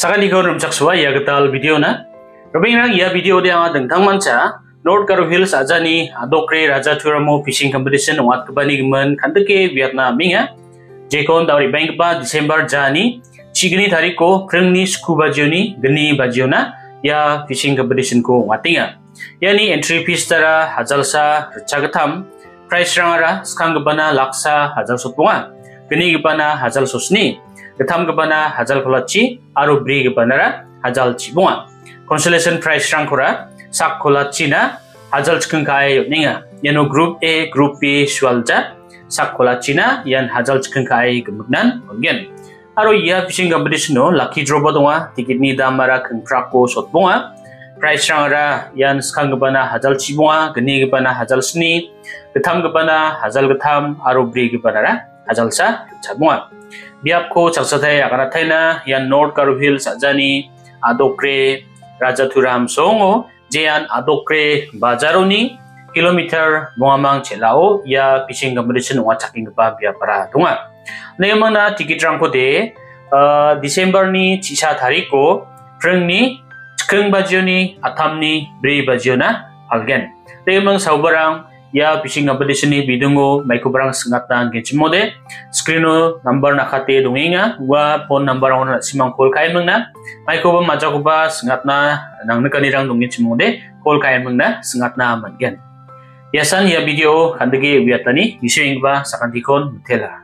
Sakali ko rumchak suwa ya gatal video na. Robing rang ya video dia dengtang manca North Garo Hills ajani Adokgre Rajaturam fishing competition wat kabani gemen kanteke Vietnam minga. Jekon dari bank ba Desember jani chigni tarik ko prengni scuba joni geni bajiona ya fishing competition ko watinga. Yani entry fees tara hajalsa rachagatam price rangara skang gebana laksa hajal sotpunga geni gebana hajal sosni getam gebana hajal kolachi aru bri gebanara hajal chibunga consolation price rangkora sak kolachi na hajal chikeng kai ninga yano group A group B swalja sak kolachi na yan hajal chikeng kai gemugnan ongen aru ya fishing competition no lucky draw bodonga ticket ni damara kengprak ko sotpunga price rangara yan skang gebana hajal chibunga geni gebana hajal sni getam gebana hajal getam aru bri gebanara hajal sa chabunga biap ko chaksathai akara thaina yan North Garo Hills ajani Adokgre Rajaturam songo jean Adokgre Bajaroni kilometer bongamang chelao ya fishing competition wa chaking ba biap para tunga nemana ticket rang ko de December ni chisa tarik ko prengni chikeng bajioni atamni bri bajiona algen nemang saubarang ya fishing competition ni bidungo maikubarang sengatna gechmode screeno number nakate donginga wa phone number on simang call kai mangna maikuba majakuba sengatna nang nakanirang dongechmode call kai mangna sengatna mangen yasan ya video khandege wiatani isingba sakandikon tela